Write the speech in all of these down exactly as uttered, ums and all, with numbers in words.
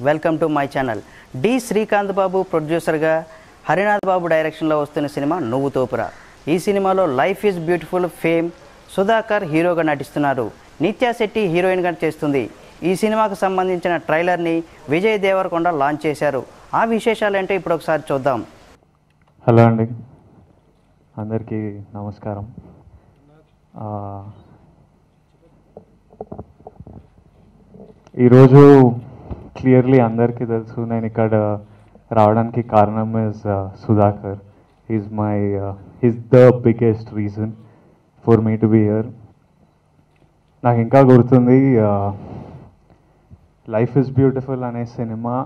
Welcome to my channel. D Srikanth Babu ప్రొడ్యూసర్గా హరినాథ్ బాబు డైరెక్షన్లో వస్తున్న సినిమా నువ్వు తోపురా. ఈ సినిమాలో life is beautiful fame Sudhakar హీరోగా నటిస్తున్నారు. నిత్యా శెట్టి హీరోయిన్గా చేస్తుంది. ఈ సినిమాకు సంబంధించిన ట్రైలర్ని విజయ్ దేవరకొండ లాంచ్ చేశారు. ఆ విశేషాలు ఏంటో ఇప్పుడు ఒకసారి చూద్దాం. హలో అండి, అందరికీ నమస్కారం. ఈరోజు క్లియర్లీ అందరికీ తెలుసు నేను ఇక్కడ రావడానికి కారణం is Sudhakar. Is my is the biggest reason for me to be here. నాకు ఇంకా గుర్తుంది లైఫ్ ఇస్ బ్యూటిఫుల్ అనే సినిమా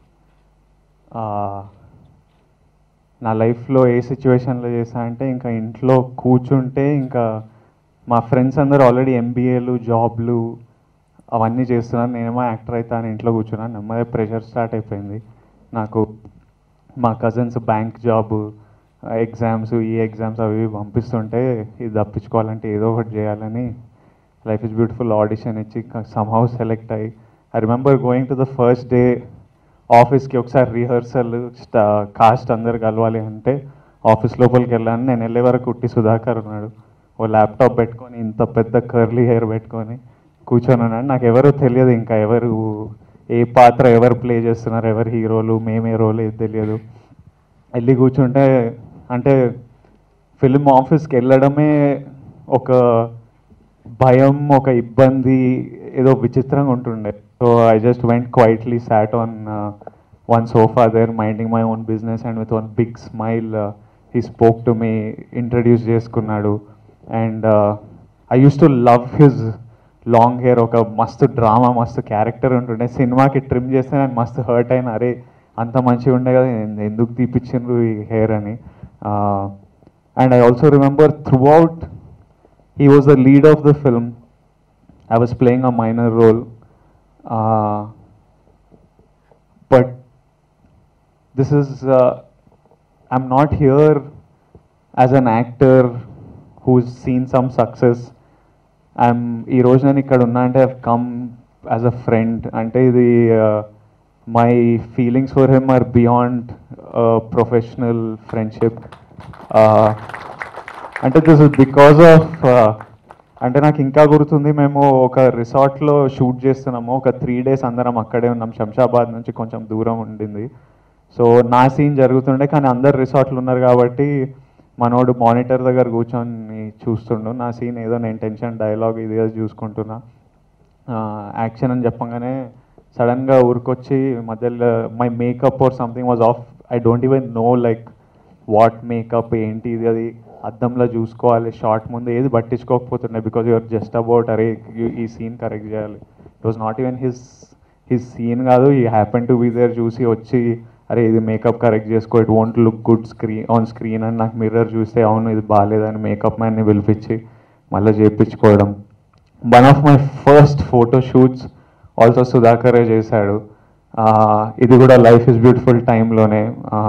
నా లైఫ్లో ఏ సిచ్యువేషన్లో చేశా అంటే ఇంకా ఇంట్లో కూర్చుంటే ఇంకా మా ఫ్రెండ్స్ అందరూ ఆల్రెడీ ఎంబీఏలు జాబ్లు అవన్నీ చేస్తున్నాను, నేనేమో యాక్టర్ అవుతా అని ఇంట్లో కూర్చున్నాను. నెమ్మది ప్రెషర్ స్టార్ట్ అయిపోయింది నాకు. మా కజిన్స్ బ్యాంక్ జాబ్ ఎగ్జామ్స్ ఈ ఎగ్జామ్స్ అవి పంపిస్తుంటే ఇది తప్పించుకోవాలంటే ఏదో ఒకటి చేయాలని లైఫ్ ఇస్ బ్యూటిఫుల్ ఆడిషన్ ఇచ్చి సమ్హౌ సెలెక్ట్ అయ్యి I remember going to the first day ఆఫీస్కి. ఒకసారి రిహర్సల్ స్టా కాస్ట్ అందరు కలవాలి అంటే ఆఫీస్ లోపలికి వెళ్ళాను. నేను వెళ్ళే వరకు ఉట్టి సుధాకర్ ఉన్నాడు, ఓ ల్యాప్టాప్ పెట్టుకొని ఇంత పెద్ద కర్లీ హెయిర్ పెట్టుకొని కూర్చొని ఉన్నాడు. నాకు ఎవరో తెలియదు, ఇంకా ఎవరు ఏ పాత్ర ఎవరు ప్లే చేస్తున్నారు, ఎవరు హీరోలు మేమే రోల్ ఏది తెలియదు. వెళ్ళి కూర్చుంటే అంటే ఫిల్మ్ ఆఫీస్కి వెళ్ళడమే ఒక భయం, ఒక ఇబ్బంది, ఏదో విచిత్రంగా ఉంటుండే. So I just went quietly sat on one sofa there minding my own business and with one big smile he spoke to me, introduce చేసుకున్నాడు. And I use to love his long hair. ఒక మస్తు drama మస్తు character ఉంటుండే. సినిమాకి trim చేస్తే నేను మస్తు hurt అయినా, అరే అంత మంచిగా ఉండే కదా ఎందుకు తీపిచ్చిండ్రు ఈ హెయిర్ అని. And I also remember throughout he was the lead of the film. I was playing a minor role, uh, but this is uh, I'm not here as an actor who's seen some success. I'm ee roju nanu ikkada unna ante I've come as a friend. Ante idi uh, my feelings for him are beyond uh, professional friendship. uh, అంటే this is because of అంటే నాకు ఇంకా గుర్తుంది, మేము ఒక రిసార్ట్లో shoot చేస్తున్నాము. ఒక three days అందరం అక్కడే ఉన్నాం. శంషాబాద్ నుంచి కొంచెం దూరం ఉండింది. సో నా సీన్ జరుగుతుండే, కానీ అందరు రిసార్ట్లు ఉన్నారు కాబట్టి మనోడు మానిటర్ దగ్గర కూర్చొని చూస్తుండు. నా సీన్ ఏదో నేను టెన్షన్ డైలాగ్ ఇది ఏదో చూసుకుంటున్నా. యాక్షన్ అని చెప్పగానే సడన్గా ఊరికొచ్చి మధ్యలో my makeup or something was off. I don't even know like what makeup ఏంటి ఇది, అది అద్దంలో చూసుకోవాలి షార్ట్ ముందు, ఏది పట్టించుకోకపోతుండే బికాజ్ యూఆర్ జస్ట్ అబౌట్ అరే ఈ సీన్ కరెక్ట్ చేయాలి. It was not even his his scene కాదు, ఈ హ్యాపెన్ టు బీ దేర్ చూసి వచ్చి అరే ఇది మేకప్ కరెక్ట్ చేసుకో, it won't look good screen on screen అని నాకు మిర్రర్ చూస్తే అవును ఇది బాగాలేదని మేకప్ మ్యాన్ని పిలిపించి మళ్ళీ చేయించుకోవడం. One of my first photo shoots also సుధాకరే చేశాడు. ఇది కూడా లైఫ్ ఇస్ బ్యూటిఫుల్ టైంలోనే.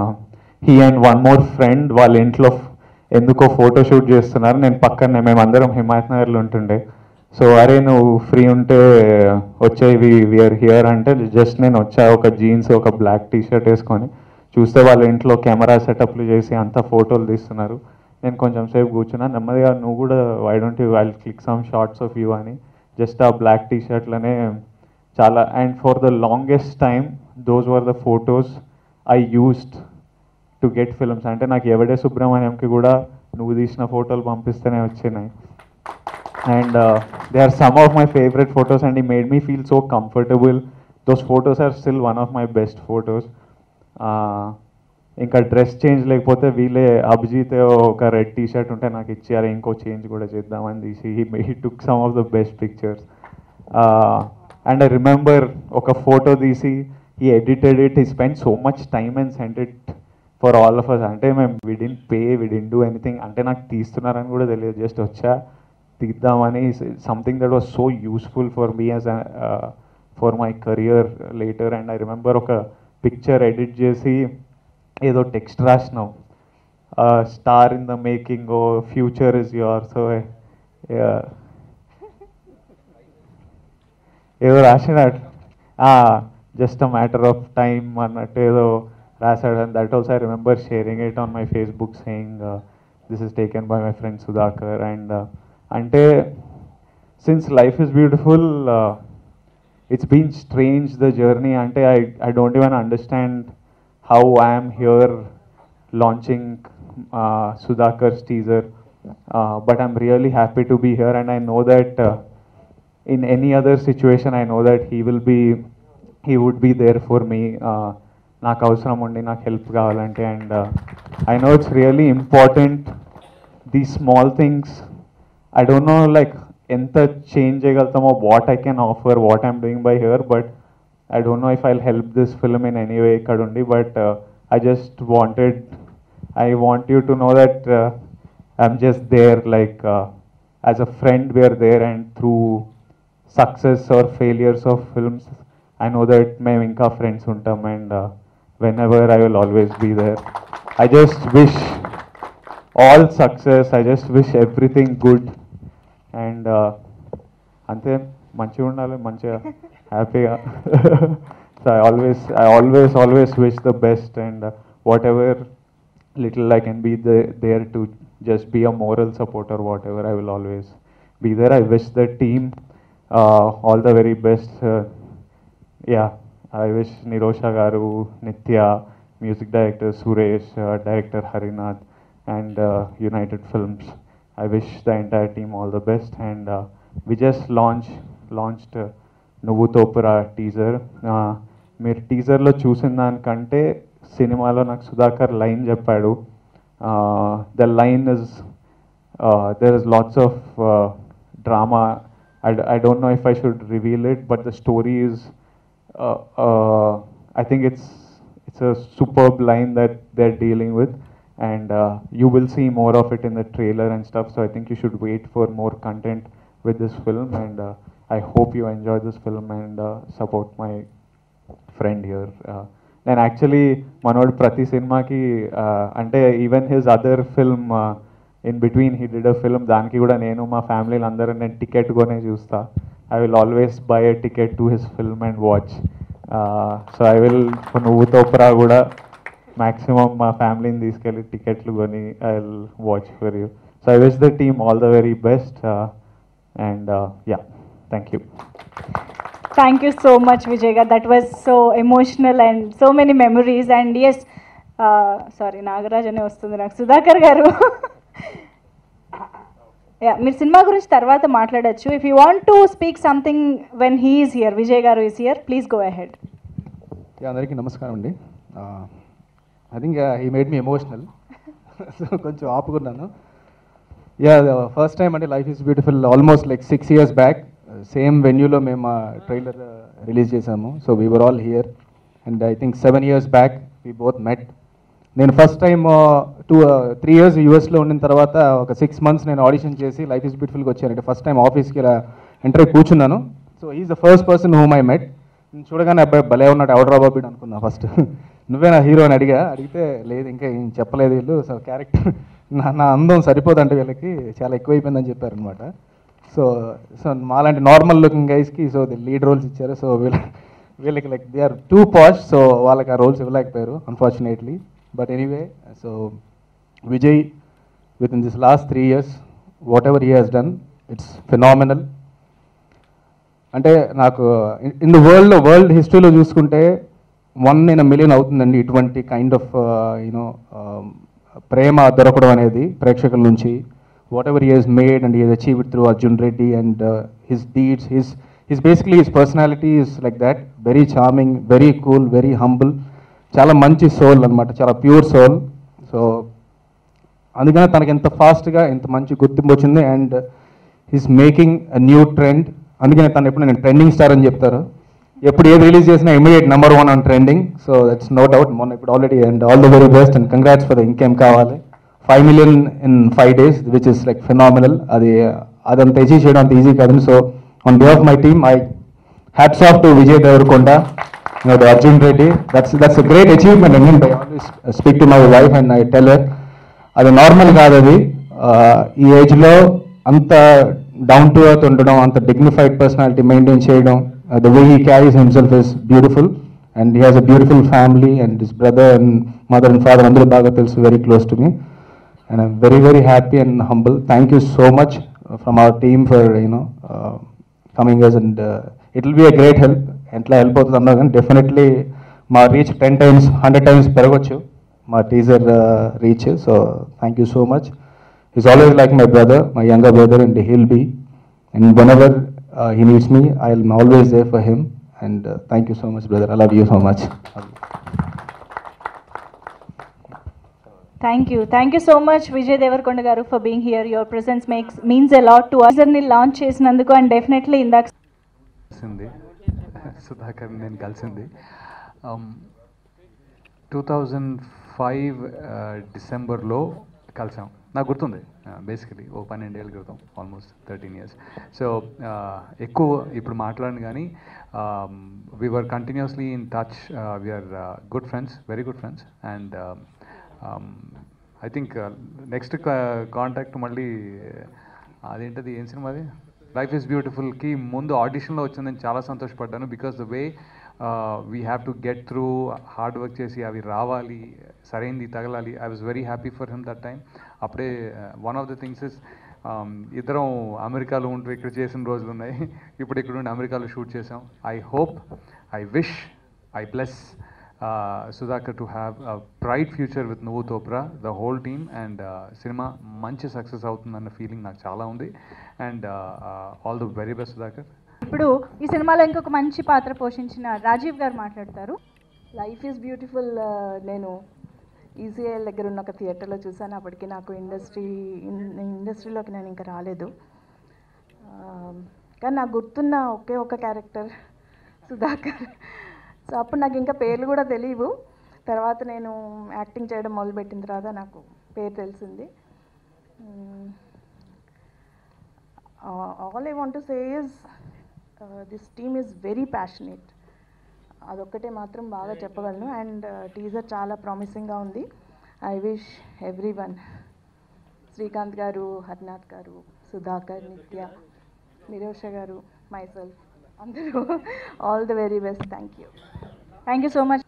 He and one more friend వాళ్ళ ఇంట్లో ఎందుకో ఫోటో షూట్ చేస్తున్నారు. నేను పక్కనే మేమందరం హిమాయత్ నగర్లో ఉంటుండే. సో అరే నువ్వు ఫ్రీ ఉంటే వచ్చేవి వీఆర్ హియర్ అంటే జస్ట్ నేను వచ్చా, ఒక జీన్స్ ఒక బ్లాక్ టీ షర్ట్ వేసుకొని. చూస్తే వాళ్ళ ఇంట్లో కెమెరా సెటప్లు చేసి అంతా ఫోటోలు తీస్తున్నారు. నేను కొంచెం సేపు కూర్చున్నా, నెమ్మదిగా నువ్వు కూడా why don't you I click some shots of you అని జస్ట్ ఆ బ్లాక్ టీ షర్ట్లోనే చాలా. And for the longest time those were the photos I used to get films. అంటే నాకు ఎవడే సుబ్రహ్మణ్యంకి కూడా నువ్వు తీసిన ఫోటోలు పంపిస్తేనే వచ్చినాయి. And they are some of my favourite photos and he made me feel so comfortable. Those photos are still one of my best photos. ఇంకా dress change లేకపోతే వీళ్ళే అభిజిత్ ఒక రెడ్ టీ షర్ట్ ఉంటే నాకు ఇచ్చారు, ఇంకో చేంజ్ కూడా చేద్దామని తీసి he took some of the best pictures. And I remember ఒక ఫోటో తీసి he edited it, he spend so much time and send it for all of us. అంటే మేము we didn't pay, we didn't do anything. అంటే నాకు తీస్తున్నారని కూడా తెలియదు, just వచ్చా తీద్దామని. Something that was so useful for me as for my career later. And I remember ఒక పిక్చర్ ఎడిట్ చేసి ఏదో text రాసినాం, star in the making, oh future is your. So ఏదో రాసినట్టు just a matter of time అన్నట్టు ఏదో రాశాడు. And that also I remember sharing it on my Facebook saying this is taken by my friend Sudhakar. And అంటే since life is beautiful, it's been strange the journey. Ante I, I don't even understand how I am here launching uh, Sudhakar's teaser, uh, but I'm really happy to be here, and I know that uh, in any other situation I know that he will be he would be there for me. నాకు అవసరం ఉండి నాకు help కావాలంటే, and I know it's really important, these small things. I don't know like ఎంత change చేయగలుగుతామో, what I can offer, what I'm doing by here, but I don't know if I help this film in any way ఇక్కడ ఉండి. But I just wanted I want you to know that I'm just there, like as a friend we're there, and through success or failures of films I know that మేము ఇంకా friends ఉంటాం, and whenever I will always be there. I just wish all success, I just wish everything good, and అంతే మంచిగా ఉండాలి, మంచిగా హ్యాపీగా. So I always I always always wish the best, and whatever little I can be there to just be a moral supporter, whatever I will always be there. I wish the team all the very best. Yeah, I wish Nirosha garu, Nithya, music director Suresh, director Harinath, and United Films. I wish the entire team all the best, and uh, we just launch, launched uh, Nuvu Topura teaser. Uh, మీరు టీజర్లో చూసిన దానికంటే సినిమాలో నాకు Sudhakar line చెప్పాడు. The line is there is lots of drama. I I don't know if I should reveal it, but the story is I think it's it's a superb line that they are dealing with. And uh, you will see more of it in the trailer and stuff, so I think you should wait for more content with this film, and uh, I hope you enjoy this film and uh, support my friend here. Uh, and actually Manod prati cinema ki uh, ante even his other film uh, in between he did a film daniki kuda nenu ma family landaru nen ticket gone chusta. I will always buy a ticket to his film and watch. Uh, so I will for Nuvu Topura kuda maximum మా ఫ్యామిలీని తీసుకెళ్ళి టికెట్లు కొని I will watch for you. So I wish the team all the very best, and yeah, thank you. Thank you so much, Vijay garu. That was so emotional and so many memories. And yes, uh, sorry, Nagaraj ane vastundi నాకు సుధాకర్ గారు. Yeah, మీరు cinema గురించి తర్వాత మాట్లాడచ్చు. If you want to speak something when he is here, Vijay garu is here, please go ahead. Yeah, అందరికీ నమస్కారం అండి. I think he made me emotional, so కొంచెం ఆపుకున్నాను. యా, ఫస్ట్ టైం అంటే life is beautiful almost like six years back same వెన్యూలో మేము ఆ trailer release చేసాము. So we were all here, and I think seven years back we both met. నేను first time two three years యూఎస్లో ఉండిన తర్వాత ఒక సిక్స్ మంత్స్ నేను ఆడిషన్ చేసి లైఫ్ ఈజ్ బ్యూటిఫుల్గా వచ్చాను. అంటే ఫస్ట్ టైం ఆఫీస్కి ఇలా ఎంటర్ అయి కూర్చున్నాను. So is the first person whom I met. చూడగానే అబ్బాయి భలే ఉన్నాడు, ఎవడరా బాబు అనుకున్నా ఫస్ట్. నువ్వే నా హీరో అని అడిగా, అడిగితే లేదు ఇంకా ఏం చెప్పలేదు వీళ్ళు, సో క్యారెక్టర్ నా నా అందం సరిపోదంటే వీళ్ళకి చాలా ఎక్కువైపోయిందని చెప్పారనమాట. సో సో మాలాంటి నార్మల్ లుకింగ్ గైస్కి సో ది లీడ్ రోల్స్ ఇచ్చారు. సో వీళ్ళ వీళ్ళకి like they are too posh, so వాళ్ళకి ఆ రోల్స్ ఇవ్వలేకపోయారు unfortunately. But anyway, so Vijay with in this last three years whatever he has done, it's phenomenal. అంటే నాకు in the వరల్డ్లో world హిస్టరీలో చూసుకుంటే వన్ ఇన్ అ మిలియన్ అవుతుందండి ఇటువంటి కైండ్ ఆఫ్ యూనో ప్రేమ దొరకడం అనేది ప్రేక్షకుల నుంచి. Whatever he has made and he has achieved through Arjun Reddy and his deeds, his his basically his personality is like that, very charming, very cool, very humble, చాలా మంచి soul అనమాట, చాలా pure soul. So అందుకనే తనకి ఎంత ఫాస్ట్గా ఎంత మంచి గుర్తింపు వచ్చింది, and he's making a new trend. అందుకనే తను ఎప్పుడు నేను ట్రెండింగ్ స్టార్ అని చెప్తారు. ఎప్పుడు ఏది రిలీజ్ చేసినా immediate number one on trending. So that's no doubt. మొన్న ఇప్పుడు already and all the very best and congrats for the ఇంకేం కావాలి five million in five days which is like phenomenal. అది అదంతా అచీవ్ చేయడం అంత ఈజీ కాదు. So on behalf my team I hats off to Vijay Deverakonda, you know, the Arjun Reddy. That's that's a great achievement. I mean, I always speak to my wife and I tell her, అది normal కాదు అది. ఈ ఏజ్లో అంత down to earth ఉండడం, అంత dignified personality maintain చేయడం, the way he carries himself is beautiful. and he has a beautiful family, and his brother and mother and father andaru baga telusu, very close to me, and I'm very very happy and humble. Thank you so much from our team for, you know, uh, coming us, and uh, it will be a great help. Entla help అవుతుంది అన్నా కానీ definitely మా reach ten times hundred times పెరగవచ్చు మా teaser reach. So thank you so much. Is always like my brother, my younger brother, and he'll be, and whenever he needs me I will always there for him. And thank you so much brother, I love you so much. Thank you thank you so much Vijay Deverakonda garu for being here. Your presence makes means a lot to us. ని launch చేసినందుకు and definitely ఇందాక కలిసింది సుధాకర్ నేను కలిసింది two thousand five డిసెంబర్లో కలిసాం. నాకు గుర్తుంది బేసికలీ ఓ పన్నెండేళ్ళ క్రితం, ఆల్మోస్ట్ థర్టీన్ ఇయర్స్. సో ఎక్కువ ఇప్పుడు మాట్లాడను కానీ వీ వర్ కంటిన్యూస్లీ in touch. We're good friends, very good friends. And I think next contact మళ్ళీ అదేంటది ఏం సినిమా అది లైఫ్ ఈజ్ బ్యూటిఫుల్కి ముందు ఆడిషన్లో వచ్చిందని చాలా సంతోషపడ్డాను. Because the way we have to get through hard work చేసి అవి రావాలి, సరైనది తగలాలి. I was very happy for him that time. అప్పుడే one of the things is ఇద్దరం అమెరికాలో ఉంటూ ఇక్కడ చేసిన రోజులు ఉన్నాయి. ఇప్పుడు ఇక్కడ ఉండి అమెరికాలో షూట్ చేసాం. I hope, I wish, I bless Sudhakar to have a bright future with Nuvu Topra, the whole team, and cinema manchi success avutundana feeling నాకు చాలా ఉంది. And all the very best Sudhakar. ఇప్పుడు ఈ సినిమాలో ఇంకొక మంచి పాత్ర పోషించిన రాజీవ్ గారు మాట్లాడతారు. లైఫ్ ఈజ్ బ్యూటిఫుల్ నేను ఈసీఐఎల్ దగ్గర ఉన్న ఒక థియేటర్లో చూసాను. అప్పటికి నాకు ఇండస్ట్రీ ఇండస్ట్రీలోకి నేను ఇంకా రాలేదు, కానీ నాకు గుర్తున్న ఒకే ఒక క్యారెక్టర్ సుధాకర్. సో అప్పుడు నాకు ఇంకా పేర్లు కూడా తెలియవు. తర్వాత నేను యాక్టింగ్ చేయడం మొదలుపెట్టిన తర్వాత నాకు పేరు తెలిసింది. All I want to say is this team is very passionate. అదొక్కటే మాత్రం బాగా చెప్పగలను. అండ్ టీజర్ చాలా ప్రామిసింగ్గా ఉంది. I wish everyone, Srikanth garu, Harinath garu, Sudhakar, Nithya, Nirosha garu, myself, అందరూ all the very best. Thank you thank you so much.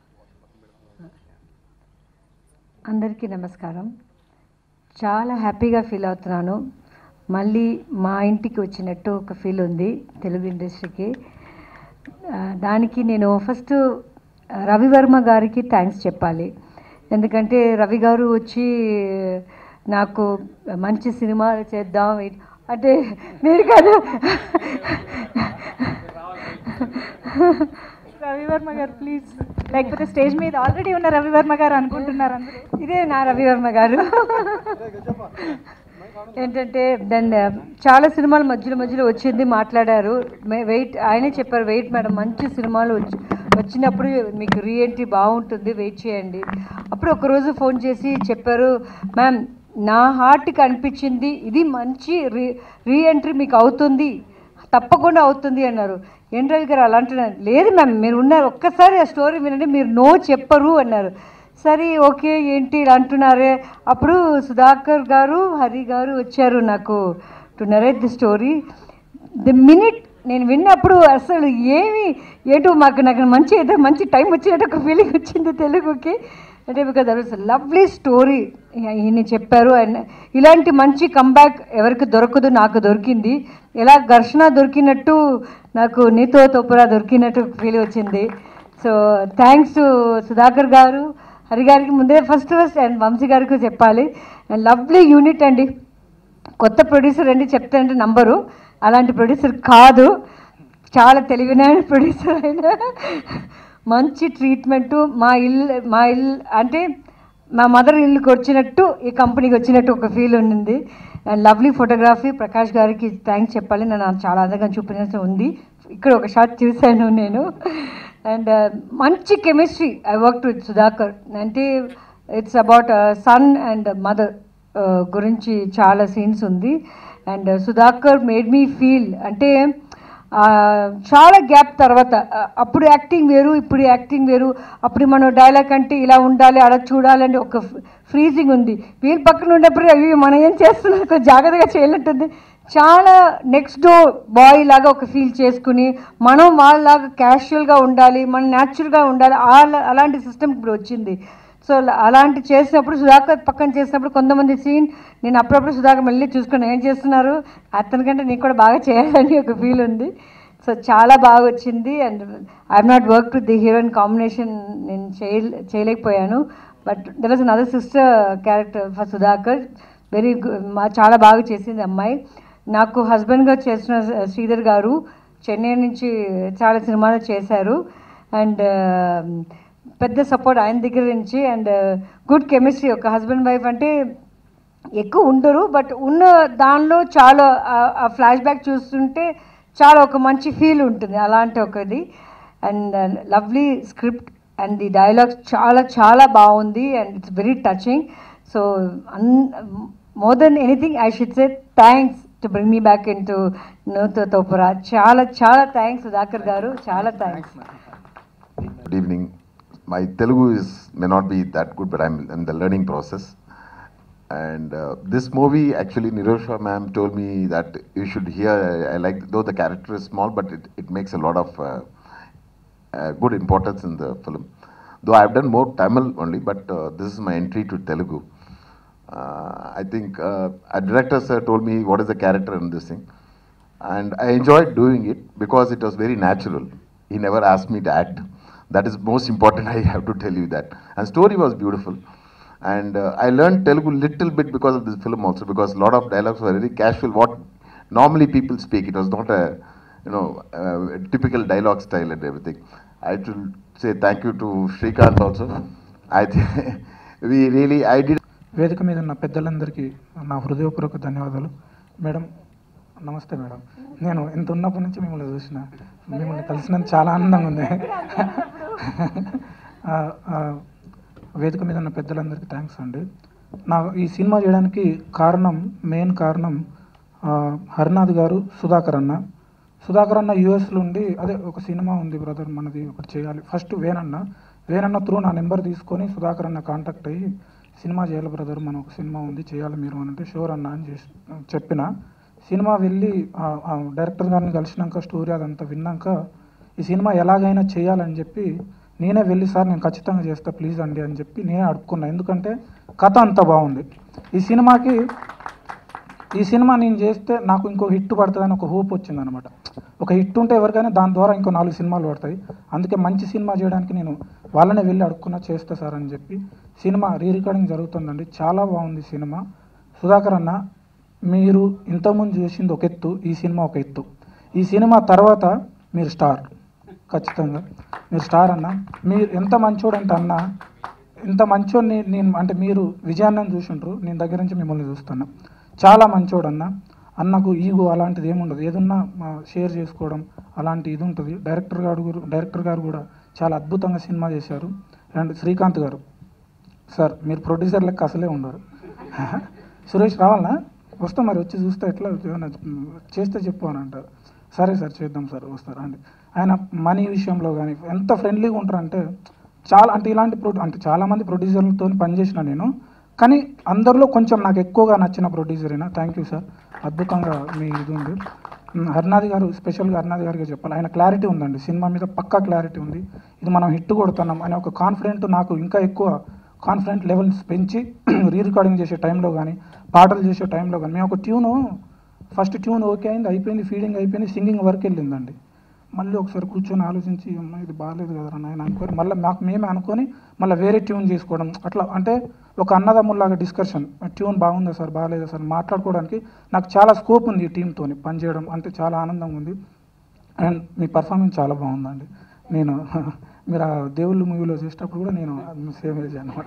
అందరికీ నమస్కారం. చాలా హ్యాపీగా ఫీల్ అవుతున్నాను. మళ్ళీ మా ఇంటికి వచ్చినట్టు ఒక ఫీల్ ఉంది తెలుగు ఇండస్ట్రీకి. దానికి నేను ఫస్ట్ రవివర్మ గారికి థ్యాంక్స్ చెప్పాలి. ఎందుకంటే రవి గారు వచ్చి నాకు మంచి సినిమా చేద్దాం అంటే మీరు కాదు రవివర్మ గారు ప్లీజ్, లేకపోతే స్టేజ్ మీద ఆల్రెడీ ఉన్న రవివర్మ గారు అనుకుంటున్నారు అందరూ. ఇదే నా రవివర్మ గారు. ఏంటంటే దాన్ని చాలా సినిమాలు మధ్యలో మధ్యలో వచ్చింది మాట్లాడారు. వెయిట్ ఆయనే చెప్పారు, వెయిట్ మేడం మంచి సినిమాలు వచ్చి వచ్చినప్పుడు మీకు రీఎంట్రీ బాగుంటుంది, వెయిట్ చేయండి. అప్పుడు ఒకరోజు ఫోన్ చేసి చెప్పారు, మ్యామ్ నా హార్ట్కి అనిపించింది ఇది మంచి రీ రీఎంట్రీ మీకు అవుతుంది, తప్పకుండా అవుతుంది అన్నారు. ఎన్ రవి గారు అలా అంటున్నారు, లేదు మ్యామ్ మీరు ఉన్నారు, ఒక్కసారి ఆ స్టోరీ వినండి, మీరు నో చెప్పరు అన్నారు. సరే ఓకే ఏంటి ఇలా అంటున్నారే. అప్పుడు సుధాకర్ గారు, హరి గారు వచ్చారు నాకు to narrate the story. The minute నేను విన్నప్పుడు అసలు ఏమి ఏంటో మాకు నాకు మంచి ఏదో మంచి టైం వచ్చినట్టు ఒక ఫీలింగ్ వచ్చింది తెలుగుకి. అంటే because that was lovely story ఈయన చెప్పారు. అండ్ ఇలాంటి మంచి కంబ్యాక్ ఎవరికి దొరకదు, నాకు దొరికింది. ఎలా ఘర్షణ దొరికినట్టు నాకు నీతో తోపురా దొరికినట్టు ఫీల్ వచ్చింది. సో థ్యాంక్స్ టు సుధాకర్ గారు, హరి గారికి ముందే ఫస్ట్ ఫస్ట్ అండ్ వంశీ గారికి చెప్పాలి. లవ్లీ యూనిట్ అండి. కొత్త ప్రొడ్యూసర్ అండి చెప్తానంటే నంబరు, అలాంటి ప్రొడ్యూసర్ కాదు, చాలా తెలివైన ప్రొడ్యూసర్ అయినా మంచి ట్రీట్మెంటు. మా ఇల్లు మా ఇల్లు అంటే మా మదర్ ఇల్లుకి వచ్చినట్టు ఈ కంపెనీకి వచ్చినట్టు ఒక ఫీల్ ఉండింది. And lovely photography. ప్రకాష్ గారికి థ్యాంక్స్ చెప్పాలి, నన్ను చాలా అందంగా చూపినట్టు ఉంది. ఇక్కడ ఒక షాట్ చూశాను నేను. అండ్ మంచి chemistry. I work with Sudhakar. అంటే it's about son and mother గురించి చాలా సీన్స్ ఉంది. And Sudhakar made me feel అంటే చాలా గ్యాప్ తర్వాత అప్పుడు యాక్టింగ్ వేరు ఇప్పుడు యాక్టింగ్ వేరు. అప్పుడు మనం డైలాగ్ అంటే ఇలా ఉండాలి అలా చూడాలని ఒక ఫ్రీజింగ్ ఉంది. వీళ్ళు పక్కన ఉన్నప్పుడు అవి మనం ఏం చేస్తున్నాం కొంచెం జాగ్రత్తగా చేయనట్టుంది. చాలా నెక్స్ట్ డో బాయ్ లాగా ఒక ఫీల్ చేసుకుని మనం వాళ్ళలాగా క్యాషువల్గా ఉండాలి, మనం న్యాచురల్గా ఉండాలి, అలాంటి సిస్టమ్ ఇప్పుడు వచ్చింది. సో అలాంటి చేసినప్పుడు సుధాకర్ పక్కన చేసినప్పుడు కొంతమంది సీన్ నేను అప్పుడప్పుడు సుధాకర్ మళ్ళీ చూసుకుని ఏం చేస్తున్నారు అతనికంటే నీకు కూడా బాగా చేయాలని ఒక ఫీల్ ఉంది. సో చాలా బాగా వచ్చింది. And I'm not work with the heroine combination నేను చేయ చేయలేకపోయాను. But there was another sister character for Sudhakar, very చాలా బాగా చేసింది అమ్మాయి. నాకు హస్బెండ్గా చేసిన శ్రీధర్ గారు చెన్నై నుంచి చాలా సినిమాలు చేశారు. అండ్ పెద్ద సపోర్ట్ ఆయన దగ్గర నుంచి. And good chemistry. ఒక హస్బెండ్ వైఫ్ అంటే ఎక్కువ ఉండరు, బట్ ఉన్న దానిలో చాలా ఆ ఫ్లాష్ బ్యాక్ చూస్తుంటే చాలా ఒక మంచి ఫీల్ ఉంటుంది అలాంటి ఒకది. And lovely script and the dialogues చాలా చాలా బాగుంది and it's very touching. So and more than anything I should say thanks to bring me back into నువ్వుతో తోపురా. చాలా చాలా థ్యాంక్స్ సుధాకర్ గారు, చాలా thanks. Good evening. My Telugu is may not be that good, but I'm in the learning process. And uh, this movie, actually, Nirosha ma'am told me that you should hear. I like, though the character is small, but it, it makes a lot of uh, uh, good importance in the film. Though I've done more Tamil only, but uh, this is my entry to Telugu. Uh, I think uh, a director sir told me what is the character in this thing, and I enjoyed doing it because it was very natural. He never asked me to act. That is most important. I have to tell you that. And story was beautiful. And uh, I learned Telugu little bit because of this film also, because a lot of dialogues were very casual, what normally people speak. It was not a, you know, a typical dialogue style and everything. I have to say thank you to Srikanth also. I think we really, I did. వేదిక మీద ఉన్న పెద్దలందరికీ నా హృదయపూర్వక ధన్యవాదాలు. Madam నమస్తే madam. నేను ఇంత ఉన్నప్పటి నుంచి మిమ్మల్ని చూసిన, మిమ్మల్ని కలిసినందుకు చాలా ఆనందంగా ఉంది. వేదిక మీద ఉన్న పెద్దలందరికీ థ్యాంక్స్ అండి. నా ఈ సినిమా చేయడానికి కారణం, మెయిన్ కారణం హరినాథ్ గారు, సుధాకర్ అన్న. సుధాకర్ అన్న యూఎస్లో ఉండి అదే ఒక సినిమా ఉంది బ్రదర్ మనది ఒకటి చేయాలి. ఫస్ట్ వేనన్న వేనన్న త్రూ నా నెంబర్ తీసుకొని సుధాకర్ అన్న కాంటాక్ట్ అయ్యి సినిమా చేయాలి బ్రదర్, మన ఒక సినిమా ఉంది చేయాలి మీరు అని అంటే షూర్ అన్న అని చేసి చెప్పిన. సినిమా వెళ్ళి డైరెక్టర్ గారిని కలిసినాక స్టోరీ అదంతా విన్నాక ఈ సినిమా ఎలాగైనా చేయాలని చెప్పి నేనే వెళ్ళి సార్ నేను ఖచ్చితంగా చేస్తా ప్లీజ్ అండి అని చెప్పి నేనే అడుక్కున్నా. ఎందుకంటే కథ అంత బాగుంది ఈ సినిమాకి. ఈ సినిమా నేను చేస్తే నాకు ఇంకో హిట్ పడుతుందని ఒక హోప్ వచ్చిందనమాట. ఒక హిట్ ఉంటే ఎవరికైనా దాని ద్వారా ఇంకో నాలుగు సినిమాలు పడతాయి. అందుకే మంచి సినిమా చేయడానికి నేను వాళ్ళనే వెళ్ళి అడుక్కున్నా చేస్తా సార్ అని చెప్పి సినిమా రీ రికార్డింగ్ జరుగుతుందండి. చాలా బాగుంది సినిమా. సుధాకర్ అన్న మీరు ఇంతకుముందు చేసింది ఒక ఎత్తు, ఈ సినిమా ఒక ఎత్తు. ఈ సినిమా తర్వాత మీరు స్టార్, ఖచ్చితంగా మీరు స్టార్ అన్న. మీరు ఎంత మంచోడు అంటే అన్న, ఇంత మంచోడిని నేను అంటే మీరు విజయాన్ని చూసింటారు, నేను దగ్గర నుంచి మిమ్మల్ని చూస్తున్నా. చాలా మంచోడు అన్న. అన్నకు ఈగో అలాంటిది ఏముండదు, ఏదన్నా షేర్ చేసుకోవడం అలాంటి ఇది ఉంటుంది. డైరెక్టర్ గారు డైరెక్టర్ గారు కూడా చాలా అద్భుతంగా సినిమా చేశారు. అండ్ శ్రీకాంత్ గారు సార్ మీరు ప్రొడ్యూసర్ లెక్క అసలే ఉండరు. సురేష్ రావాలనా, వస్తాం మరి వచ్చి చూస్తే ఎట్లా చేస్తే చెప్పు అని అంటారు. సరే సార్ చేద్దాం సార్ వస్తారు అండి. ఆయన మనీ విషయంలో కానీ ఎంత ఫ్రెండ్లీగా ఉంటారంటే చాలా, అంటే ఇలాంటి ప్రొ అంటే చాలామంది ప్రొడ్యూసర్లతో పనిచేసిన నేను, కానీ అందరిలో కొంచెం నాకు ఎక్కువగా నచ్చిన ప్రొడ్యూసర్ అయినా. థ్యాంక్ యూ సార్, అద్భుతంగా మీ ఇది ఉంది. హరినాథ్ గారు స్పెషల్గా హరినాథ్ గారికి చెప్పాలి, ఆయన క్లారిటీ ఉందండి సినిమా మీద, పక్కా క్లారిటీ ఉంది. ఇది మనం హిట్ కొడుతున్నాం అనే ఒక కాన్ఫిడెంట్ నాకు ఇంకా ఎక్కువ కాన్ఫిడెంట్ లెవెల్స్ పెంచి రీ రికార్డింగ్ చేసే టైంలో కానీ పాటలు చేసే టైంలో కానీ మేము ఒక ట్యూను ఫస్ట్ ట్యూన్ ఓకే అయింది, అయిపోయింది, ఫీడింగ్ అయిపోయింది, సింగింగ్ వరకు వెళ్ళిందండి. మళ్ళీ ఒకసారి కూర్చొని ఆలోచించి అమ్మ ఇది బాగాలేదు కదా నాయన అనుకొని మళ్ళీ మాకు మేమే అనుకొని మళ్ళీ వేరే ట్యూన్ చేసుకోవడం, అట్లా అంటే ఒక అన్నదమ్ముల్లాగా డిస్కషన్, ట్యూన్ బాగుందా సార్ బాగాలేదా సార్ మాట్లాడుకోవడానికి నాకు చాలా స్కోప్ ఉంది ఈ టీంతో పనిచేయడం, అంటే చాలా ఆనందంగా ఉంది. అండ్ మీ పర్ఫార్మెన్స్ చాలా బాగుందండి. నేను మీరు ఆ దేవుళ్ళు మూవీలో చేసేటప్పుడు కూడా నేను సేమ్ ఏజ్ అనమాట.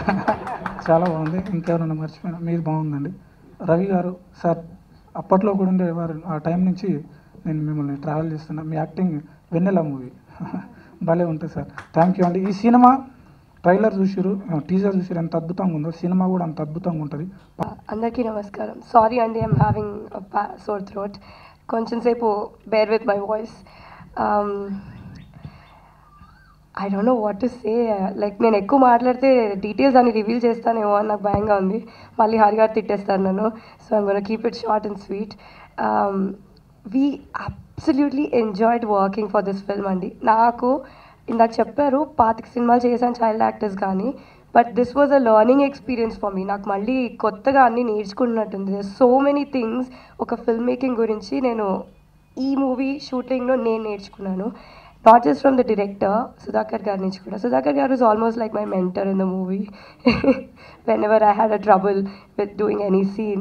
చాలా బాగుంది. ఇంకెవరైనా మర్చిపోయినా మీది బాగుందండి. రవి గారు సార్ అప్పట్లో కూడా ఉండేవారు, ఆ టైం నుంచి నేను మిమ్మల్ని ట్రావెల్ చేస్తున్నా. మీ యాక్టింగ్ వెన్నెల మూవీ భలే ఉంటుంది సార్. థ్యాంక్ యూ అండి. ఈ సినిమా ట్రైలర్ చూసిరు, టీజర్ చూసిరు, ఎంత అద్భుతంగా ఉందో, సినిమా కూడా అంత అద్భుతంగా ఉంటుంది. అందరికీ నమస్కారం. సారీ అండి, ఐఎమ్ హ్యావింగ్ సోర్ థ్రోట్. కొంచెం సేపు bear with my voice. I don't know what to say. Like నేను ఎక్కువ మాట్లాడితే డీటెయిల్స్ అన్ని రివీల్ చేస్తానేమో అని నాకు భయంగా ఉంది. మళ్ళీ హరి గారు తిట్టేస్తారు నన్ను. So I'm gonna keep it short and sweet. We absolutely enjoyed working for this film అండి. నాకు ఇందాక చెప్పారు పాతిక సినిమాలు చేశాను చైల్డ్ యాక్టర్స్ కానీ, but this was a learning experience for me. నాకు మళ్ళీ కొత్తగా అన్నీ నేర్చుకుంటున్నట్టుంది. సో మెనీ థింగ్స్ ఒక ఫిల్మ్ మేకింగ్ గురించి నేను ఈ మూవీ షూటింగ్లో నేను నేర్చుకున్నాను. Not just from the director Sudhakar గారి నుంచి కూడా. Sudhakar garu is almost like my mentor in the movie. Whenever I had a trouble with doing any scene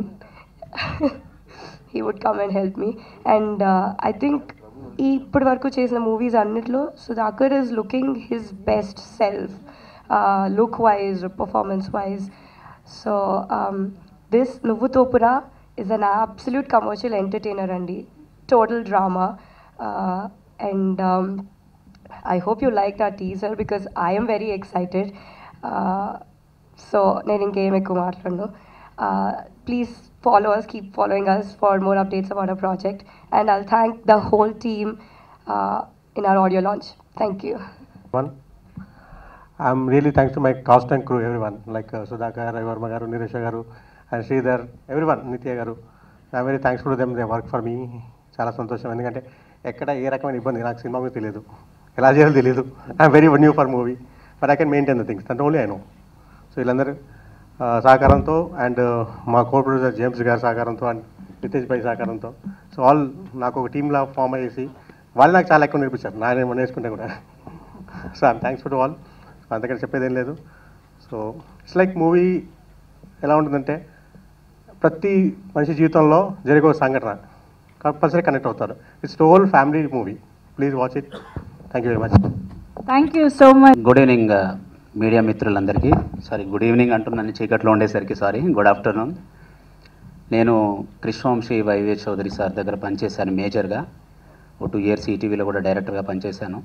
he would come and help me. And uh, I think ఇప్పటి వరకు చేసిన movies అన్నిట్లో Sudhakar is looking his best self, look wise, performance wise. So this నువ్వు తోపురా is an absolute commercial entertainer అండి, total drama. Uh, and um, I hope you liked our teaser because I am very excited. Uh, so నేను ఇంకేం ఎక్కువ మాట్లాడను. Uh, please follow us, keep following us for more updates about our project. And I'll thank the whole team uh, in our audio launch. Thank you. One, I'm really thanks to my cast and crew, everyone, like uh, Sudhakar, Varma garu, Niresha garu, and Sridhar, everyone, Nitya garu. I'm very thankful to them. They work for me. చాలా సంతోషం. ఎందుకంటే ఎక్కడ ఏ రకమైన ఇబ్బంది నాకు cinema మీద తెలియదు, ఎలా చేయాలో తెలియదు. I'm very new for movie, but I can maintain the things that only I know. So వీళ్ళందరూ సహకారంతో అండ్ మా కో ప్రొడ్యూసర్ జేమ్స్ గారి సహకారంతో అండ్ నితేష్ భాయ్ సహకారంతో, సో ఆల్ నాకు ఒక టీంలా ఫామ్ అయ్యేసి వాళ్ళు నాకు చాలా ఎక్కువ నేర్పించారు, నా నేను నేర్చుకుంటే కూడా. So I'm thanks to all. అంతకంటే చెప్పేది ఏం లేదు. సో ఇట్స్ లైక్ మూవీ ఎలా ఉంటుందంటే ప్రతి మనిషి జీవితంలో జరిగే ఒక సంఘటన కంపల్సరీ కనెక్ట్ అవుతారు. It's whole family movie. Please watch it. Thank you very much. Thank you so much. Good evening media మిత్రులందరికీ. సారీ గుడ్ ఈవినింగ్ అంటున్నాను, చీకట్లో ఉండేసరికి సారీ. Good afternoon. నేను కృష్ణవంశీ వైవే చౌదరి సార్ దగ్గర పనిచేశాను మేజర్గా. ఓ టూ ఇయర్స్ ఈటీవీలో కూడా డైరెక్టర్గా పనిచేశాను.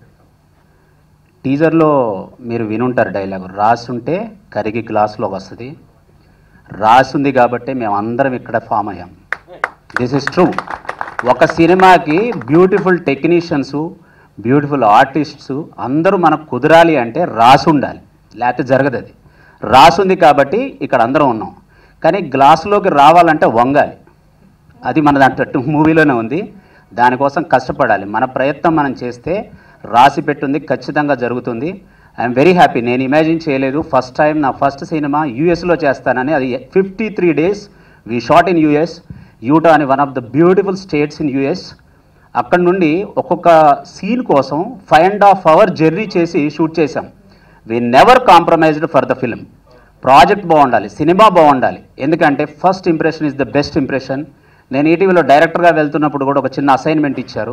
టీజర్లో మీరు వినుంటారు డైలాగ్, రాసుంటే కరిగి గ్లాసులో వస్తుంది. రాసుంది కాబట్టి మేము అందరం ఇక్కడ ఫామ్ అయ్యాం. This is true. ఒక సినిమాకి బ్యూటిఫుల్ టెక్నీషియన్సు, బ్యూటిఫుల్ ఆర్టిస్ట్స్ అందరూ మనకు కుదరాలి అంటే రాసి ఉండాలి, లేకపోతే జరగదు. అది రాసుంది కాబట్టి ఇక్కడ అందరం ఉన్నాం. కానీ గ్లాసులోకి రావాలంటే వంగాలి. అది మన దాంట్లో మూవీలోనే ఉంది. దానికోసం కష్టపడాలి. మన ప్రయత్నం మనం చేస్తే రాసి పెట్టుంది ఖచ్చితంగా జరుగుతుంది. I'm very happy. నేను ఇమాజిన్ చేయలేదు ఫస్ట్ టైం నా ఫస్ట్ సినిమా యూఎస్లో చేస్తానని. అది fifty three days we shot in US, Utah అని one of the beautiful states in US. అక్కడ నుండి ఒక్కొక్క సీన్ కోసం five and half hour journey చేసి షూట్ చేశాం. We never compromised for the film. Project బాగుండాలి, సినిమా బాగుండాలి. ఎందుకంటే first impression is the best impression. నేను ఈటీవీలో డైరెక్టర్గా వెళ్తున్నప్పుడు కూడా ఒక చిన్న అసైన్మెంట్ ఇచ్చారు.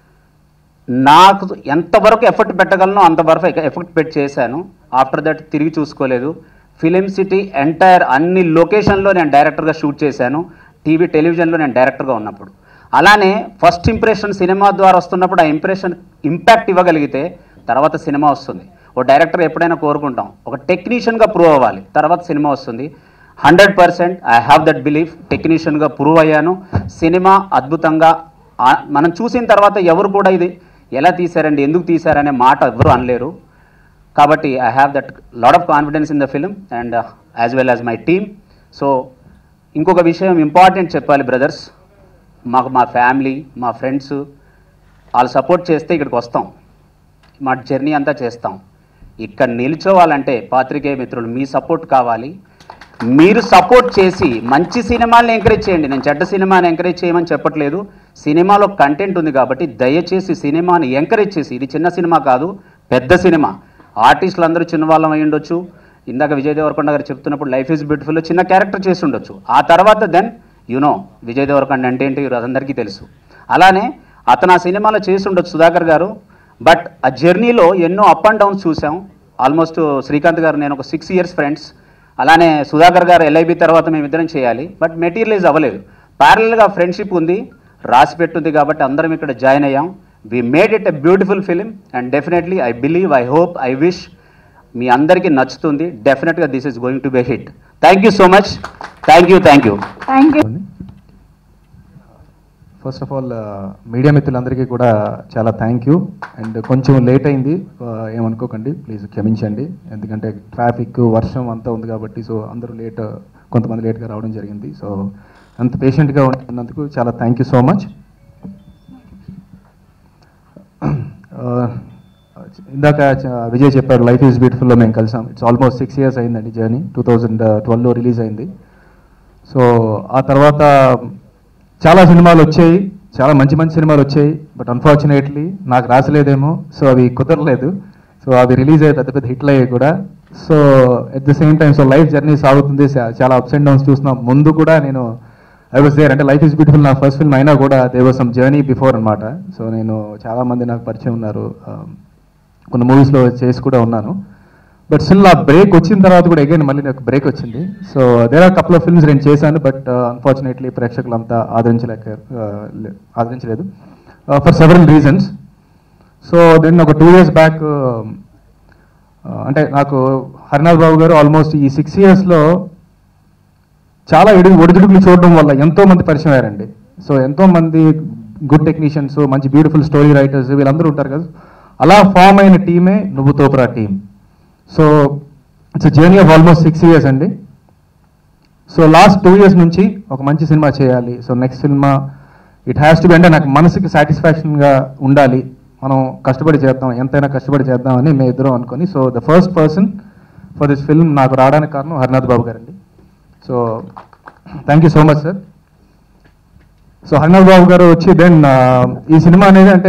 నాకు ఎంతవరకు ఎఫర్ట్ పెట్టగలనో అంతవరకు ఎఫర్ట్ పెట్టి చేశాను. ఆఫ్టర్ దట్ తిరిగి చూసుకోలేదు. ఫిలిం సిటీ ఎంటైర్ అన్ని లొకేషన్లో నేను డైరెక్టర్గా షూట్ చేశాను. టీవీ టెలివిజన్లో నేను డైరెక్టర్గా ఉన్నప్పుడు. అలానే ఫస్ట్ ఇంప్రెషన్ సినిమా ద్వారా వస్తున్నప్పుడు ఆ ఇంప్రెషన్ ఇంపాక్ట్ ఇవ్వగలిగితే తర్వాత సినిమా వస్తుంది. ఓ డైరెక్టర్ ఎప్పుడైనా కోరుకుంటాం ఒక టెక్నీషియన్గా ప్రూవ్ అవ్వాలి, తర్వాత సినిమా వస్తుంది. Hundred percent I have that belief. టెక్నీషియన్గా ప్రూవ్ అయ్యాను. సినిమా అద్భుతంగా మనం చూసిన తర్వాత ఎవరు కూడా ఇది ఎలా తీశారండి, ఎందుకు తీశారనే మాట ఎవరు అనలేరు. కాబట్టి I have that lot of confidence in the film and as well as my team. So ఇంకొక విషయం ఇంపార్టెంట్ చెప్పాలి బ్రదర్స్, మాకు మా ఫ్యామిలీ, మా ఫ్రెండ్స్ వాళ్ళు సపోర్ట్ చేస్తే ఇక్కడికి వస్తాం, మా జర్నీ అంతా చేస్తాం. ఇక్కడ నిల్చోవాలంటే పాత్రికేయ మిత్రులు మీ సపోర్ట్ కావాలి. మీరు సపోర్ట్ చేసి మంచి సినిమాలను ఎంకరేజ్ చేయండి. నేను చెడ్డ సినిమాని ఎంకరేజ్ చేయమని చెప్పట్లేదు. సినిమాలో కంటెంట్ ఉంది కాబట్టి దయచేసి సినిమాని ఎంకరేజ్ చేసి, ఇది చిన్న సినిమా కాదు, పెద్ద సినిమా. ఆర్టిస్టులు అందరూ చిన్న వాళ్ళం అయి ఉండొచ్చు. ఇందాక విజయ్ దేవరకొండ గారు చెప్తున్నప్పుడు లైఫ్ ఈజ్ బ్యూటిఫుల్ చిన్న క్యారెక్టర్ చేసి ఉండొచ్చు. ఆ తర్వాత దెన్ యునో విజయ్ దేవరకొండ అంటే ఏంటి అందరికీ తెలుసు. అలానే అతను ఆ సినిమాలో చేసి ఉండొచ్చు సుధాకర్ గారు. బట్ ఆ జర్నీలో ఎన్నో అప్ అండ్ డౌన్స్ చూసాం. ఆల్మోస్ట్ శ్రీకాంత్ గారు నేను ఒక సిక్స్ ఇయర్స్ ఫ్రెండ్స్. అలానే సుధాకర్ గారు ఎల్ఐబి తర్వాత మేమిద్దరం చేయాలి, బట్ మెటీరియలైజ్ అవ్వలేదు. ప్యారల్గా ఫ్రెండ్షిప్ ఉంది, రాసి పెట్టుంది కాబట్టి అందరం ఇక్కడ జాయిన్ అయ్యాం. We made it a beautiful film and definitely I believe, I hope, I wish మీ అందరికీ నచ్చుతుంది. డెఫినెట్గా this is going to be hit. Thank you so much. Thank you thank you thank you. First of all media మిత్రులందరికీ కూడా చాలా thank you. And కొంచెం late అయింది, ఏమనుకోకండి ప్లీజ్ క్షమించండి. ఎందుకంటే ట్రాఫిక్ వర్షం అంతా ఉంది కాబట్టి సో అందరూ లేట్, కొంతమంది లేట్గా రావడం జరిగింది. సో అంత పేషెంట్గా ఉన్నందుకు చాలా థ్యాంక్ యూ సో మచ్. ఇందాక విజయ్ చెప్పారు లైఫ్ ఈజ్ బ్యూటిఫుల్లో మేము కలిసాం. ఇట్స్ ఆల్మోస్ట్ సిక్స్ ఇయర్స్ అయిందండి జర్నీ. టూ థౌజండ్ ట్వెల్వ్లో రిలీజ్ అయింది. సో ఆ తర్వాత చాలా సినిమాలు వచ్చాయి, చాలా మంచి మంచి సినిమాలు వచ్చాయి. బట్ అన్ఫార్చునేట్లీ నాకు రాసలేదేమో, సో అవి కుదరలేదు. సో అవి రిలీజ్ అయ్యి పెద్ద పెద్ద హిట్లు అయ్యాయి కూడా. So at the same time so life journey సాగుతుంది, చాలా అప్స్ అండ్ డౌన్స్ చూస్తున్నాం. ముందు కూడా నేను ఐ వాజ్ దేర్, అంటే లైఫ్ ఈజ్ బ్యూటిఫుల్ నా ఫస్ట్ ఫిల్మ్ అయినా కూడా they was some journey before అనమాట. సో నేను చాలామంది నాకు పరిచయం ఉన్నారు, కొన్ని మూవీస్లో చేసి కూడా ఉన్నాను. బట్ స్టిల్ ఆ బ్రేక్ వచ్చిన తర్వాత కూడా అగైన్ మళ్ళీ నాకు బ్రేక్ వచ్చింది. So there are couple of films నేను చేశాను, బట్ అన్ఫార్చునేట్లీ ప్రేక్షకులంతా ఆదరించలేక ఆదరించలేదు for several reasons. So then ఒక టూ ఇయర్స్ బ్యాక్ అంటే నాకు హరినాథ్ బాబు గారు ఆల్మోస్ట్ ఈ సిక్స్ ఇయర్స్లో చాలా ఎడు ఒడిదుడుకులు చూడడం వల్ల ఎంతోమంది పరిచయం అయ్యారండి. సో ఎంతోమంది గుడ్ టెక్నీషియన్స్, మంచి బ్యూటిఫుల్ స్టోరీ రైటర్స్ వీళ్ళందరూ ఉంటారు కదా. అలా ఫామ్ అయిన టీమే నువ్వు తోపురా team. So it's journey of almost six years అండి. సో లాస్ట్ టూ ఇయర్స్ నుంచి ఒక మంచి సినిమా చేయాలి. సో నెక్స్ట్ సినిమా ఇట్ హ్యాస్ టు బి, అంటే నాకు మనసుకి సాటిస్ఫాక్షన్గా ఉండాలి, మనం కష్టపడి చేద్దాం, ఎంతైనా కష్టపడి చేద్దాం అని మేము ఇద్దరం అనుకొని. So the first person for this film నాకు రావడానికి కారణం హరినాథ్ బాబు గారండి. So thank you so much sir. So Harinath Babu garu వచ్చి దెన్ ఈ సినిమా అనేది అంటే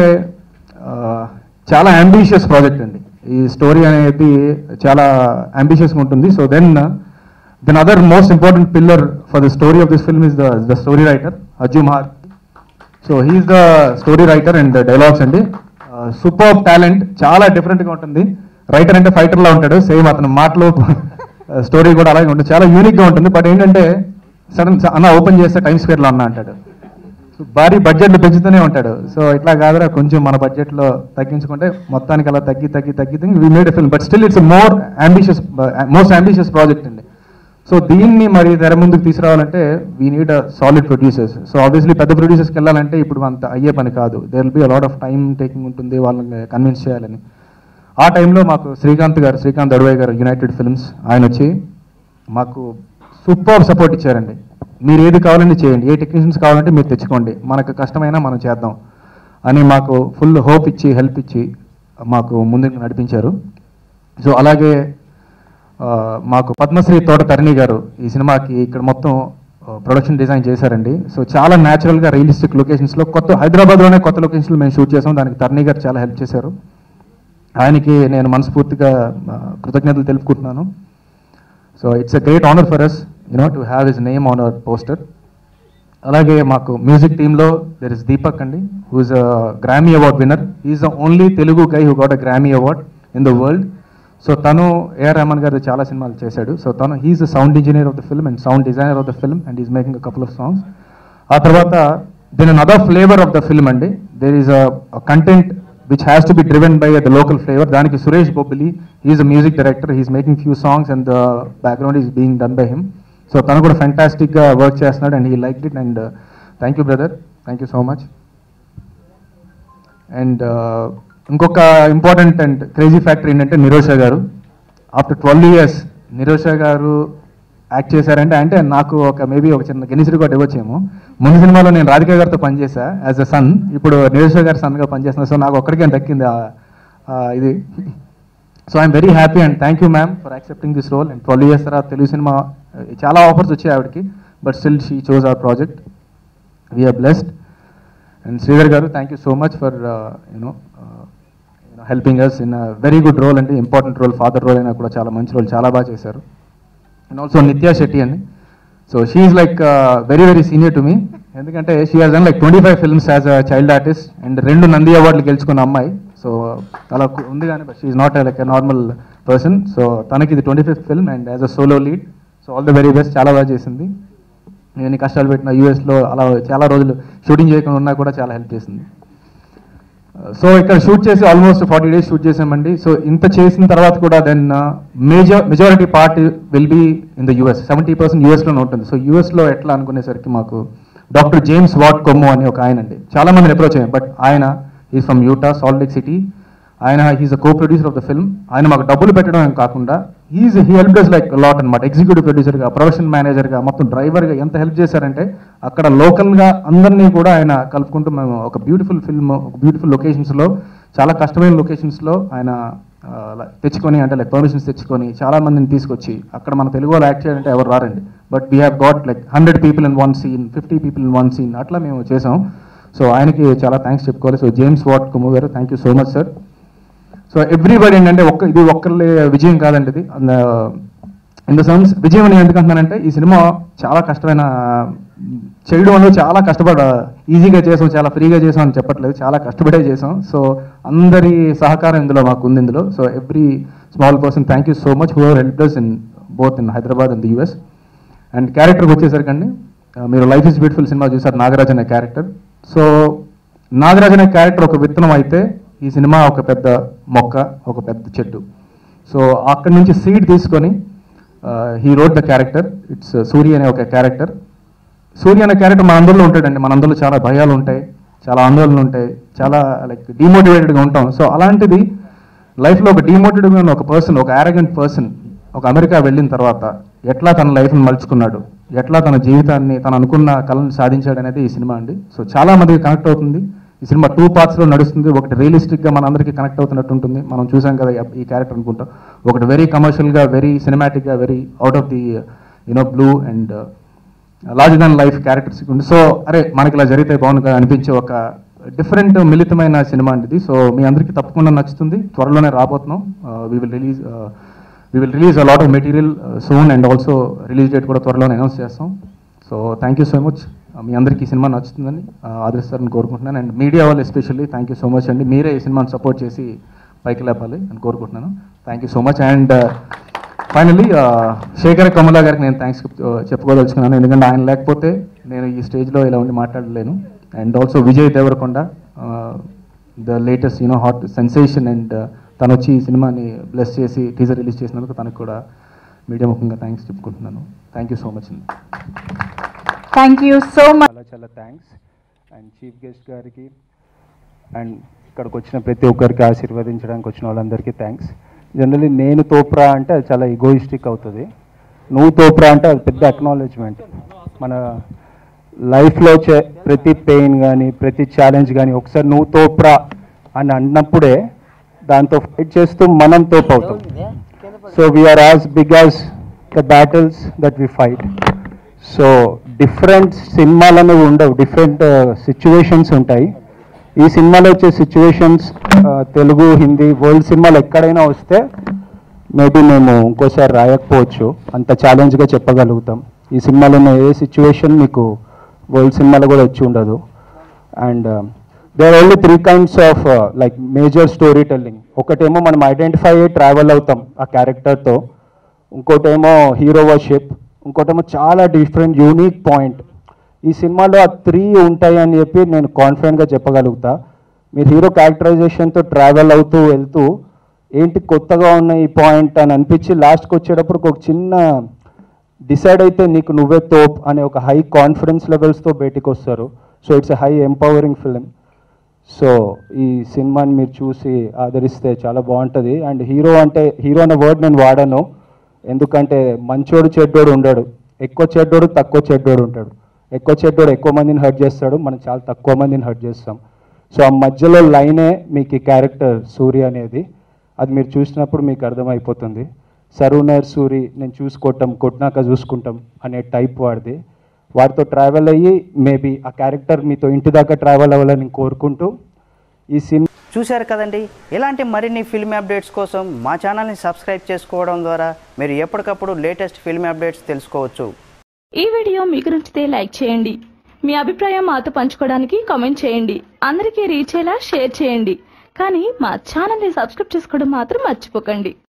చాలా అంబిషియస్ ప్రాజెక్ట్ అండి. ఈ స్టోరీ అనేది చాలా అంబిషియస్గా ఉంటుంది. So then then other most important pillar for the story of this film is the the story writer Arju Mahar. So he's the story writer and dialogues అండి. సూపర్ టాలెంట్, చాలా డిఫరెంట్గా ఉంటుంది. రైటర్ అంటే ఫైటర్లా ఉంటాడు, సేమ్ అతను మాటలు స్టోరీ కూడా అలాగే ఉంటుంది, చాలా యూనిక్గా ఉంటుంది. బట్ ఏంటంటే సడన్ అన్న ఓపెన్ చేస్తే టైమ్ స్క్వేర్లో అన్న అంటాడు, భారీ బడ్జెట్లు పెంచుతూనే ఉంటాడు. సో ఇట్లా కాదురా కొంచెం మన బడ్జెట్లో తగ్గించుకుంటే మొత్తానికి అలా తగ్గి తగ్గి తగ్గి తగ్గి we made a film. But still it's more ambitious, most ambitious project అండి. సో దీన్ని మరి తెర ముందుకు తీసుకురావాలంటే we need a solid producers. So obviously పెద్ద ప్రొడ్యూసర్స్కి వెళ్ళాలంటే ఇప్పుడు అంత అయ్యే పని కాదు. There will be a lot of time taking ఉంటుంది వాళ్ళని కన్విన్స్ చేయాలని. ఆ టైంలో మాకు శ్రీకాంత్ గారు, శ్రీకాంత్ అడవై గారు, యునైటెడ్ ఫిల్మ్స్, ఆయన వచ్చి మాకు సూపర్ సపోర్ట్ ఇచ్చారండి. మీరు ఏది కావాలంటే చేయండి, ఏ టెక్నీషియన్స్ కావాలంటే మీరు తెచ్చుకోండి, మనకు కష్టమైనా మనం చేద్దాం అని మాకు ఫుల్ హోప్ ఇచ్చి హెల్ప్ ఇచ్చి మాకు ముందుకు నడిపించారు. సో అలాగే మాకు పద్మశ్రీ తోట తరణి గారు ఈ సినిమాకి ఇక్కడ మొత్తం ప్రొడక్షన్ డిజైన్ చేశారండి. సో చాలా న్యాచురల్గా రియలిస్టిక్ లొకేషన్స్లో, కొత్త హైదరాబాద్లోనే కొత్త లొకేషన్స్లో మేము షూట్ చేసాం. దానికి తరణి గారు చాలా హెల్ప్ చేశారు. ఆయనకి నేను మనస్ఫూర్తిగా కృతజ్ఞతలు తెలుపుకుంటున్నాను. So it's a great honour for us you know to have his name on our poster. అలాగే మాకు మ్యూజిక్ టీంలో దెర్ ఇస్ దీపక్ అండి, who is a Grammy award winner. He's the only Telugu guy who got a Grammy award in the world. So తను ఏఆర్ రెహమాన్ గారు చాలా సినిమాలు చేశాడు. So తను he's the sound engineer of the film and sound designer of the film and is making a couple of songs. ఆ తర్వాత then another flavour of the film అండి, there is a content which has to be driven by uh, the local flavor. Daniki Suresh Bobili, he is a music director, he is making few songs and the background is being done by him. So tanu kuda fantastic uh, work chestunadu and he liked it and uh, thank you brother, thank you so much. And uh, inkoka important and crazy factor ఏంటంటే నిరోషా గారు. After twelve years Nirosha గారు act చేశారంటే అంటే నాకు ఒక maybe ఒక చిన్న Guinness record ఇవ్వచ్చేమో. ముందు సినిమాలో నేను రాధిక గారితో పనిచేసా యాజ్ అ సన్, ఇప్పుడు నిరోషా గారి సన్గా పనిచేస్తున్నా. సో నాకు ఒక్కడికే దక్కింది ఇది. So I'm very happy and thank you ma'am for accepting this role. And twelve years తర్వాత తెలుగు సినిమా చాలా ఆఫర్స్ వచ్చాయి ఆవిడకి, but still she chose our project. We're blessed. And Sridhar garu thank you so much for you know helping us in a very good role అండి, important role, father role అయినా కూడా చాలా మంచి role, చాలా బాగా చేశారు. అండ్ ఆల్సో నిత్యా శెట్టి అండి. So she is like very very senior to me, ఎందుకంటే she has done like twenty five films as a child artist and రెండు నంది అవార్డులు గెలుచుకున్న అమ్మాయి. సో అలా ఉంది కానీ but she is not like a normal person. So తనకి ఇది twenty fifth film and as a solo lead. So all the very best, చాలా బాగా చేసింది. నేను కష్టాలు పెట్టిన యూఎస్లో అలా చాలా రోజులు షూటింగ్ చేయకుండా ఉన్నా కూడా చాలా హెల్ప్ చేసింది. సో ఇక్కడ షూట్ చేసి ఆల్మోస్ట్ ఫార్టీ డేస్ షూట్ చేసామండి. సో ఇంత చేసిన తర్వాత కూడా then major majority part will be in the US, seventy percent యూఎస్లోనే ఉంటుంది. సో యూఎస్లో ఎట్లా అనుకునేసరికి మాకు డాక్టర్ జేమ్స్ వాట్ కొమ్మో అని ఒక ఆయన అండి, చాలా మందిని అప్రోచ్ అయ్యాం, బట్ ఆయన is from Utah, Salt Lake City. ఆయన he is a co producer of the film. ఆయన మాకు డబ్బులు పెట్టడం కాకుండా he is he help does like lot అనమాట. ఎగ్జిక్యూటివ్ ప్రొడ్యూసర్గా, ప్రొడక్షన్ మేనేజర్గా, మొత్తం డ్రైవర్గా ఎంత హెల్ప్ చేశారంటే అక్కడ లోకల్గా అందరినీ కూడా ఆయన కలుపుకుంటూ మేము ఒక బ్యూటిఫుల్ ఫిల్మ్, ఒక బ్యూటిఫుల్ లొకేషన్స్లో, చాలా కష్టమైన లొకేషన్స్లో ఆయన తెచ్చుకొని, అంటే లైక్ పర్మిషన్స్ తెచ్చుకొని చాలా మందిని తీసుకొచ్చి అక్కడ మన తెలుగు వాళ్ళు యాక్ట్ చేయాలంటే ఎవరు రారండి, but we have got like hundred people in one scene, fifty people in one scene, అట్లా మేము చేసాం. సో ఆయనకి చాలా థ్యాంక్స్ చెప్పుకోవాలి. సో జేమ్స్ వాట్ కొమ్మో గారు, thank you so much sir. So everybody ఏంటంటే ఒక్క ఇది ఒక్కళ్ళే విజయం కాదండి, ఇది ఇన్ ద సెన్స్ విజయం అని ఎందుకంటున్నానంటే ఈ సినిమా చాలా కష్టమైన చేయడంలో చాలా కష్టపడ ఈజీగా చేసాం, చాలా ఫ్రీగా చేసాం అని చెప్పట్లేదు, చాలా కష్టపడే చేసాం. సో అందరి సహకారం ఇందులో మాకు ఉంది ఇందులో. So every small person thank you so much whoever helped us in both in Hyderabad and the US. And క్యారెక్టర్కి వచ్చేసరికి అండి, మీరు లైఫ్ ఇస్ బ్యూటిఫుల్ సినిమా చూసారు, నాగరాజ్ అనే క్యారెక్టర్. సో నాగరాజ్ అనే క్యారెక్టర్ ఒక విత్తనం అయితే ఈ సినిమా ఒక పెద్ద మొక్క, ఒక పెద్ద చెట్టు. సో అక్కడి నుంచి సీడ్ తీసుకొని he wrote the character. It's Surya అనే ఒక క్యారెక్టర్. సూర్య అనే క్యారెక్టర్ మన అందరిలో ఉంటాడండి. మన అందరిలో చాలా భయాలు ఉంటాయి, చాలా ఆందోళనలు ఉంటాయి, చాలా లైక్ డిమోటివేటెడ్గా ఉంటాం. సో అలాంటిది లైఫ్లో ఒక డిమోటివేటెడ్గా ఉన్న ఒక పర్సన్, ఒక యారగెంట్ పర్సన్ ఒక అమెరికా వెళ్ళిన తర్వాత ఎట్లా తన లైఫ్ని మలుచుకున్నాడు, ఎట్లా తన జీవితాన్ని తను అనుకున్న కళను సాధించాడు అనేది ఈ సినిమా అండి. సో చాలా మందికి కనెక్ట్ అవుతుంది. ఈ సినిమా టూ పార్ట్స్లో నడుస్తుంది. ఒకటి రియలిస్టిక్గా మన అందరికీ కనెక్ట్ అవుతున్నట్టు ఉంటుంది, మనం చూసాం కదా ఈ క్యారెక్టర్ అనుకుంటాం. ఒకటి వెరీ కమర్షియల్గా, వెరీ సినిమాటిక్గా, very out of the you know blue and larger than life characters ఉంది. సో అరే మనకి ఇలా జరిగితే బాగుంది కదా అనిపించే ఒక డిఫరెంట్ మిళితమైన సినిమా అండి ఇది. సో మీ అందరికీ తప్పకుండా నచ్చుతుంది. త్వరలోనే రాబోతున్నాం. We will release we will release a lot of material soon and also release date కూడా త్వరలోనే అనౌన్స్ చేస్తాం. So thank you so much. మీ అందరికీ ఈ సినిమా నచ్చుతుందని ఆదరిస్తారని కోరుకుంటున్నాను. అండ్ మీడియా వాళ్ళు especially thank you so much అండి. మీరే ఈ సినిమాని సపోర్ట్ చేసి పైకి లేపాలి అని కోరుకుంటున్నాను. Thank you so much. And finally Sekhar Kammula గారికి నేను థ్యాంక్స్ చెప్పుకోదలుచుకున్నాను, ఎందుకంటే ఆయన లేకపోతే నేను ఈ స్టేజ్లో ఇలా ఉండి మాట్లాడలేను. And also Vijay Deverakonda, the latest you know hot sensation, and తను వచ్చి ఈ సినిమాని బ్లెస్ చేసి టీజర్ రిలీజ్ చేసినందుకు తనకు కూడా మీడియా ముఖంగా థ్యాంక్స్ చెప్పుకుంటున్నాను. థ్యాంక్ యూ సో మచ్ అండి. Thank you so much. చాలా చాలా థ్యాంక్స్. అండ్ చీఫ్ గెస్ట్ గారికి అండ్ ఇక్కడికి వచ్చిన ప్రతి ఒక్కరికి ఆశీర్వదించడానికి వచ్చిన వాళ్ళందరికీ థ్యాంక్స్. జనరలీ నేను తోప్రా అంటే అది చాలా ఈగోయిస్టిక్ అవుతుంది, నువ్వు తోప్రా అంటే అది పెద్ద అక్నాలెడ్జ్మెంట్. మన లైఫ్లో చే ప్రతి పెయిన్ కానీ ప్రతి ఛాలెంజ్ కానీ ఒకసారి నువ్వు తోప్రా అని అన్నప్పుడే దాంతో ఫైట్ చేస్తూ మనం తోపు అవుతాం. So we are as big as the battles that we fight. So different సినిమాలు అనేవి ఉండవు, డిఫరెంట్ సిచ్యువేషన్స్ ఉంటాయి. ఈ సినిమాలో వచ్చే సిచ్యువేషన్స్ తెలుగు, హిందీ, వరల్డ్ సినిమాలు ఎక్కడైనా వస్తే మేబీ మేము ఇంకోసారి రాయకపోవచ్చు, అంత ఛాలెంజ్గా చెప్పగలుగుతాం. ఈ సినిమాలో ఉన్న ఏ సిచ్యువేషన్ మీకు వరల్డ్ సినిమాలో కూడా వచ్చి ఉండదు. And there are only three kinds of like major storytelling. ఒకటేమో మనం ఐడెంటిఫై అయ్యి ట్రావెల్ అవుతాం ఆ క్యారెక్టర్తో, ఇంకోటేమో హీరో వర్షిప్, ఇంకోటేమో చాలా డిఫరెంట్ యూనిక్ పాయింట్. ఈ సినిమాలో ఆ త్రీ ఉంటాయి అని చెప్పి నేను కాన్ఫిడెంట్గా చెప్పగలుగుతా. మీరు హీరో క్యారెక్టరైజేషన్తో ట్రావెల్ అవుతూ వెళ్తూ ఏంటి కొత్తగా ఉన్న ఈ పాయింట్ అని అనిపించి లాస్ట్కి వచ్చేటప్పుడు ఒక చిన్న డిసైడ్ అయితే నీకు నువ్వే తోప్ అనే ఒక హై కాన్ఫిడెన్స్ లెవెల్స్తో బయటికి వస్తారు. So it's a high empowering film. So ఈ సినిమాని మీరు చూసి ఆదరిస్తే చాలా బాగుంటుంది. అండ్ హీరో అంటే హీరో అనే వర్డ్ నేను వాడాను ఎందుకంటే మంచోడు చెడ్డోడు ఉండడు, ఎక్కువ చెడ్డోడు తక్కువ చెడ్డోడు ఉంటాడు. ఎక్కువ చెడ్డోడు ఎక్కువ మందిని హర్ట్ చేస్తాడు, మనం చాలా తక్కువ మందిని హర్ట్ చేస్తాం. సో ఆ మధ్యలో లైనే మీకు ఈ క్యారెక్టర్ సూర్య అనేది, అది మీరు చూసినప్పుడు మీకు అర్థమైపోతుంది. సరూనర్ సూరి నేను చూసుకోవటం కొట్టినాక చూసుకుంటాం అనే టైప్ వాడిది. వాడితో ట్రావెల్ అయ్యి మేబీ ఆ క్యారెక్టర్ మీతో ఇంటి దాకా ట్రావెల్ అవ్వాలని కోరుకుంటూ ఈ సినిమా చూశారు కదండి. ఇలాంటి మరిన్ని ఫిల్మ్ అప్డేట్స్ కోసం మా ఛానల్ని సబ్స్క్రైబ్ చేసుకోవడం ద్వారా మీరు ఎప్పటికప్పుడు లేటెస్ట్ ఫిల్మ్ అప్డేట్స్ తెలుసుకోవచ్చు. ఈ వీడియో మీకు నచ్చితే లైక్ చేయండి, మీ అభిప్రాయం మాతో పంచుకోవడానికి కామెంట్ చేయండి, అందరికీ రీచ్ అయ్యేలా షేర్ చేయండి. కానీ మా ఛానల్ని సబ్స్క్రైబ్ చేసుకోవడం మాత్రం మర్చిపోకండి.